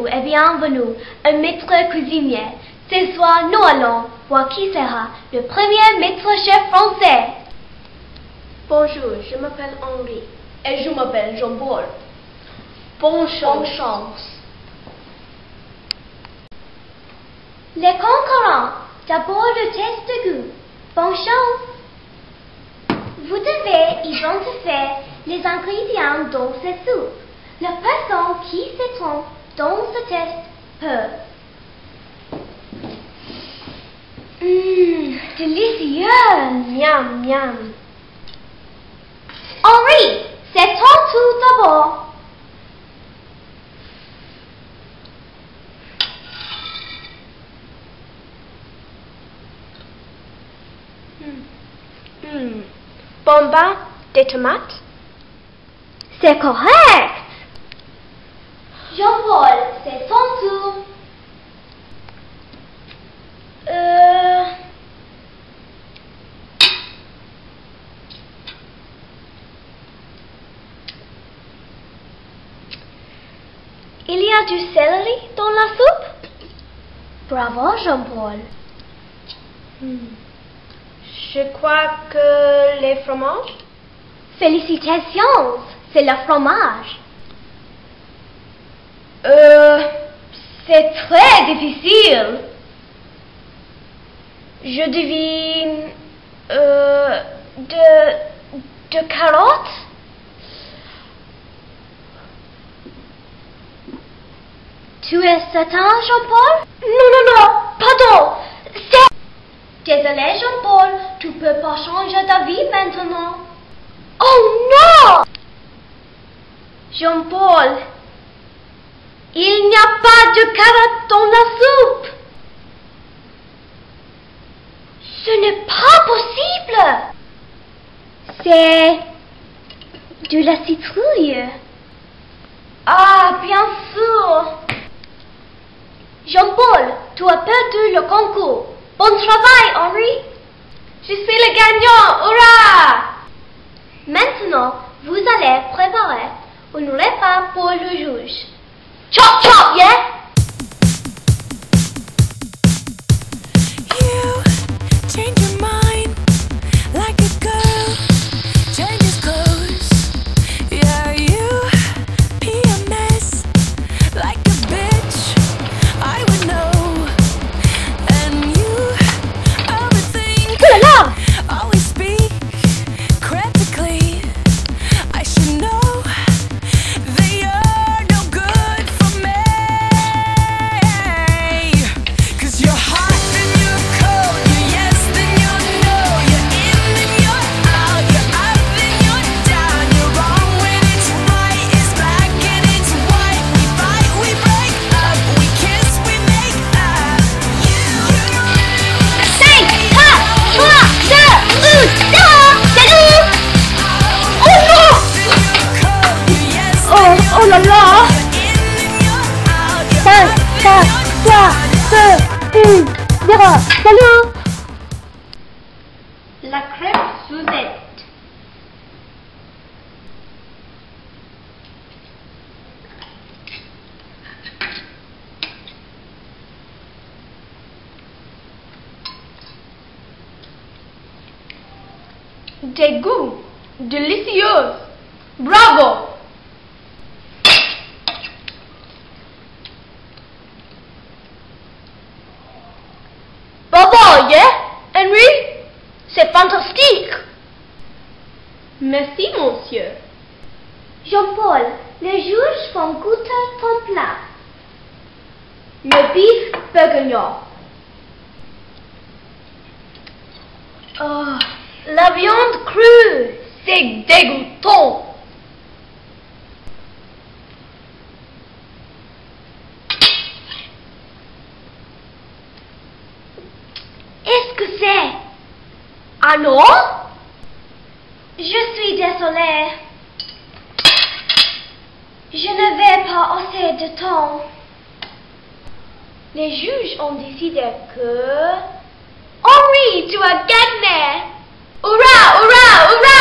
Bonjour et bienvenue, un maître cuisinier. Ce soir, nous allons voir qui sera le premier maître-chef français. Bonjour, je m'appelle Henri. Et je m'appelle Jean-Paul. Bonne chance. Les concurrents, d'abord le test de goût. Bonne chance. Vous devez identifier les ingrédients dans cette soupe. La personne qui se trompe dans ce test peut. Délicieux! Miam, miam. Henri, c'est ton tour d'abord. Bombard des tomates. C'est correct. Jean-Paul, c'est ton tour. Il y a du céleri dans la soupe? Bravo, Jean-Paul. Je crois que les fromages. Félicitations, c'est le fromage. C'est très difficile. Je devine de carottes. Tu es certain, Jean-Paul? Non, pardon. C'est... Désolé, Jean-Paul, tu peux pas changer d'avis maintenant. Oh non! Jean-Paul, il n'y a pas de carottes dans la soupe. Ce n'est pas possible. C'est de la citrouille. Ah, bien sûr. Jean-Paul, tu as perdu le concours. Bon travail, Henri. Je suis le gagnant, hurrah! Maintenant, vous allez préparer une repas pour le juge. Chop, chop, yeah? You change your mind like a girl changes clothes. Yeah, you PMS like a bitch. I would know. And you overthink. Always speak critically. I should know that you're no good for me. 'Cause you're hot then you're cold, you're yes then you're no, you're in then you're out, you're up then you're down, you're wrong when it's right, it's black and it's white. We fight, we break up, we kiss, we make up. You 5, 4, 3, 2, 1, 0. C'est nous. Oh non! Oh là là. 5, 4, 3, 2, 1, 0. Salut. La crêpe Suzette. Des goûts délicieux. Bravo. Bravo, yeah? Henry? C'est fantastique. Merci, monsieur. Jean-Paul, les juges vont goûter ton plat. Le bif bourguignon. Oh, la viande crue, c'est dégoûtant. Est-ce que c'est? Ah non? Je suis désolée. Je n'avais pas assez de temps. Les juges ont décidé que... Henri, tu as gagné! Hurrah, hurrah, hurrah!